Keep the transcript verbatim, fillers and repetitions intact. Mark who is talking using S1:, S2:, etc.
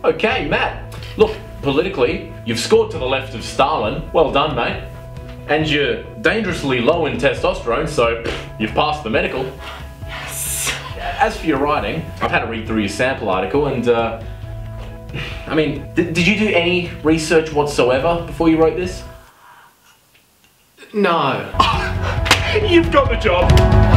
S1: Okay, Matt. Look, politically, you've scored to the left of Stalin. Well done, mate. And you're dangerously low in testosterone, so you've passed the medical.
S2: Yes.
S1: As for your writing, I've had a read through your sample article and, uh, I mean, did, did you do any research whatsoever before you wrote this?
S2: No.
S1: You've got the job.